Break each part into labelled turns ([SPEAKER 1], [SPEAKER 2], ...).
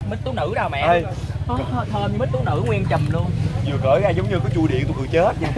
[SPEAKER 1] mít tú nữ đâu mẹ.
[SPEAKER 2] Ê,
[SPEAKER 1] Thơm như mít tú nữ nguyên chùm luôn.
[SPEAKER 2] vừa cởi ra giống như có chui điện tôi cười chết nha.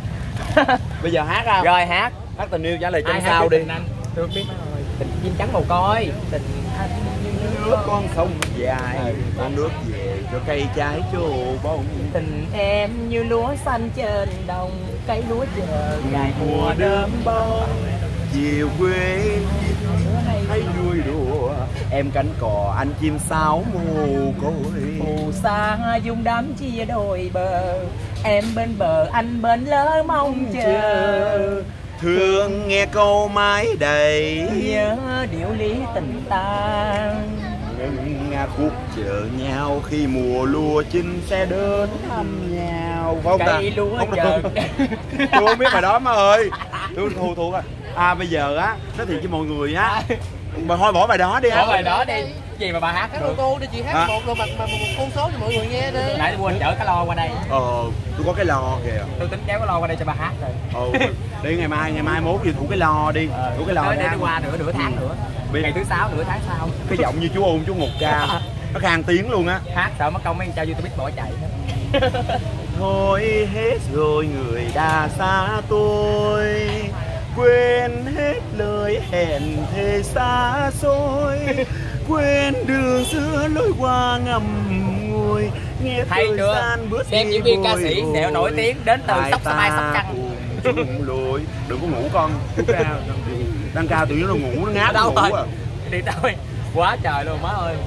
[SPEAKER 2] Bây giờ hát không?
[SPEAKER 1] Rồi hát.
[SPEAKER 2] Hát tình yêu trả lời
[SPEAKER 1] Ai
[SPEAKER 2] trong
[SPEAKER 1] hát
[SPEAKER 2] sao
[SPEAKER 1] cái
[SPEAKER 2] đi.
[SPEAKER 1] tình anh? Tôi không biết. Tình chim trắng màu coi. Tình anh
[SPEAKER 2] Nước con sông dài, con nước về cho cây trái trổ bông.
[SPEAKER 1] tình em như lúa xanh trên đồng, cây lúa chờ ngày mùa đơm bông.
[SPEAKER 2] Chiều quê hay vui đùa, em cánh cò anh chim sáo mù côi.
[SPEAKER 1] Phù sa dung đám chia đôi bờ, em bên bờ anh bên lỡ mong chờ.
[SPEAKER 2] Thương nghe câu mái đầy,
[SPEAKER 1] Nhớ điệu lý tình ta.
[SPEAKER 2] Nga khúc chờ nhau khi mùa lúa chín sẽ đến thăm nhau. Phải không ta?
[SPEAKER 1] Cây lúa
[SPEAKER 2] Không
[SPEAKER 1] chờ.
[SPEAKER 2] được. Tôi không biết bài đó má ơi. Tôi thuộc à. À bây giờ á, nói thiệt với mọi người á, mà thôi bỏ bài đó đi á.
[SPEAKER 1] Bỏ bài đó đi. Gì mà bà hát
[SPEAKER 3] Hát
[SPEAKER 1] được?
[SPEAKER 3] ô tô đi chị, hát một rồi mà một con số cho mọi người nghe đi.
[SPEAKER 1] Nãy tôi quên chở cái lo qua đây.
[SPEAKER 2] Tôi có cái lo kìa.
[SPEAKER 1] Tôi tính kéo cái lo qua đây cho bà hát rồi.
[SPEAKER 2] Đi ngày mai mốt gì thủ cái lo đi. Thủ cái lo
[SPEAKER 1] để qua nửa tháng nữa. Ngày thứ 6 nửa tháng sau.
[SPEAKER 2] Cái giọng như chú Ôn chú Ngục Ca. Nó khang tiếng luôn á.
[SPEAKER 1] Hát sợ mất công mấy cho YouTube bỏ chạy hết.
[SPEAKER 2] Thôi hết rồi người đã xa tôi, quên hết lời hẹn thề xa xôi, quên đường xưa lối qua ngầm ngùi, nghe
[SPEAKER 1] hay
[SPEAKER 2] thời gian bước
[SPEAKER 1] xem
[SPEAKER 2] đi
[SPEAKER 1] diễn viên ca
[SPEAKER 2] bồi
[SPEAKER 1] sĩ
[SPEAKER 2] hồi.
[SPEAKER 1] đều nổi tiếng đến từ Sóc Mai Sóc Trăng.
[SPEAKER 2] Chung lối đừng có ngủ con, chú cao đang cao tự nhiên nó ngủ nó ngáp
[SPEAKER 1] Đâu
[SPEAKER 2] ngủ
[SPEAKER 1] rồi?
[SPEAKER 2] à.
[SPEAKER 1] Đi thôi quá trời luôn má ơi.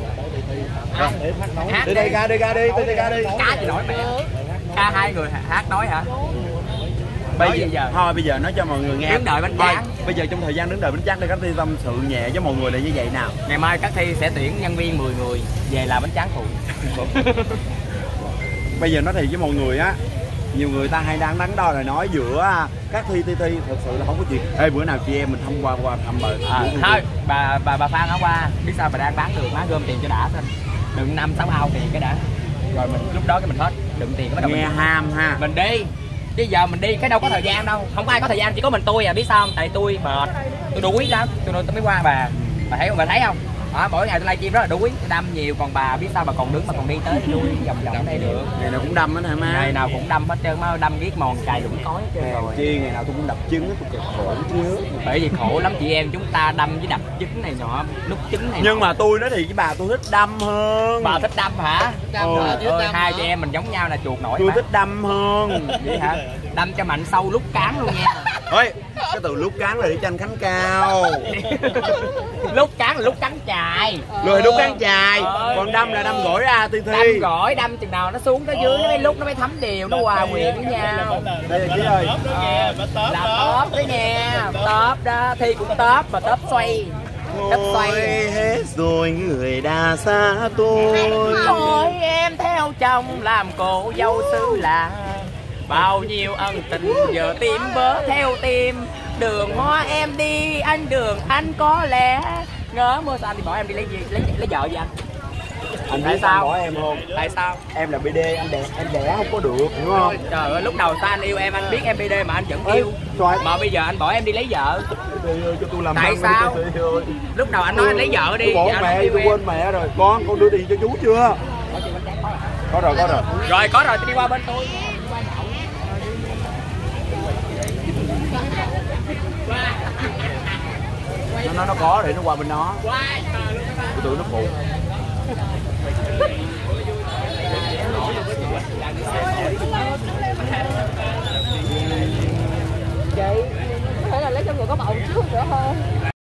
[SPEAKER 1] Hát
[SPEAKER 2] Đi đây ra đi ra đi
[SPEAKER 1] cá gì nổi mẹ. Ca hai người hát nói hả?
[SPEAKER 2] Bây giờ nói cho mọi người nghe.
[SPEAKER 1] Đứng đợi bánh tráng.
[SPEAKER 2] Bây giờ trong thời gian đứng đợi bánh tráng thì các Thi tâm sự nhẹ với mọi người là như vậy nào.
[SPEAKER 1] Ngày mai các Thi sẽ tuyển nhân viên 10 người về làm bánh tráng phụ.
[SPEAKER 2] Bây giờ nói thiệt với mọi người á, nhiều người ta hay đang đắn đo là nói giữa các Thi thật sự là không có chuyện. Ê bữa nào chị em mình thông qua thăm bờ.
[SPEAKER 1] Thôi bà Phan ở qua biết sao bà đang bán đường má gom tiền cho đã thôi. Đừng 5-6 ao tiền cái đã. Rồi mình lúc đó cái mình hết đựng tiền bắt đầu
[SPEAKER 2] nghe
[SPEAKER 1] mình
[SPEAKER 2] ham ha.
[SPEAKER 1] mình đi. Chứ giờ mình đi cái đâu có thời gian đâu, không có ai có thời gian, chỉ có mình tôi à, biết sao không? Tại tôi mệt, tôi đuối lắm, tôi mới qua bà thấy không, bà thấy không? Mỗi ngày tôi livestream rất là đuối, tôi đâm nhiều, còn bà biết sao bà còn đứng mà còn đi tới lui vòng vòng đây được.
[SPEAKER 2] Ngày nào cũng đâm hết hả má?
[SPEAKER 1] Ngày nào cũng đâm hết trơn, má đâm ghét mòn cài lũng cói hết trơn rồi.
[SPEAKER 2] Chi ngày nào tôi cũng đập trứng hết, tôi kẹt khổ chứ.
[SPEAKER 1] Bởi vì khổ lắm chị em chúng ta đâm với đập trứng này nọ, nút trứng này.
[SPEAKER 2] Nhưng mà tôi nói thì với bà tôi thích đâm hơn.
[SPEAKER 1] Bà thích đâm hả? Hai chị em mình giống nhau là chuột nổi.
[SPEAKER 2] Tôi thích đâm hơn.
[SPEAKER 1] Vậy hả? Đâm cho mạnh sâu lúc cán luôn nha.
[SPEAKER 2] Ôi, cái từ lúc cán là để cho anh Khánh cao.
[SPEAKER 1] Lúc cán là lúc cắn chài.
[SPEAKER 2] Rồi lúc cán chài, còn đâm là đâm gỏi ra Thi.
[SPEAKER 1] Đâm gỏi, đâm chừng nào nó xuống tới dưới, nó mới lúc nó mới thấm đều, nó hòa quyện với nhau.
[SPEAKER 2] Đây là Chí ơi.
[SPEAKER 1] Là top đấy nha, top đó, Thi cũng top mà top xoay. Top xoay.
[SPEAKER 2] Hết rồi người đã xa tôi.
[SPEAKER 1] Thôi em theo chồng làm cô dâu xứ lạ. Bao nhiêu ân tình giờ tim vỡ theo tim. Đường hoa em đi, anh đường anh có lẽ. Ngỡ mưa sao anh đi bỏ em đi lấy gì? Lấy vợ gì anh?
[SPEAKER 2] Anh
[SPEAKER 1] Tại
[SPEAKER 2] biết
[SPEAKER 1] sao?
[SPEAKER 2] sao bỏ em không?
[SPEAKER 1] Tại sao?
[SPEAKER 2] Em là BD, em đẻ không có được, hiểu không?
[SPEAKER 1] Trời ơi, lúc đầu sao anh yêu em, anh biết em BD mà anh vẫn yêu.
[SPEAKER 2] Trời.
[SPEAKER 1] Mà bây giờ anh bỏ em đi lấy vợ.
[SPEAKER 2] Cho tôi làm
[SPEAKER 1] Tại sao? Lúc đầu anh nói anh lấy vợ đi.
[SPEAKER 2] Tôi bỏ mẹ, tôi quên mẹ rồi. Con đưa tiền cho chú chưa? Có rồi.
[SPEAKER 1] Rồi có rồi, tôi đi qua bên tôi.
[SPEAKER 2] Nó có để nó qua bên nó. Tôi tưởng nó phụ.
[SPEAKER 3] Chị có thể là lấy cho người có bầu trước nữa hơn.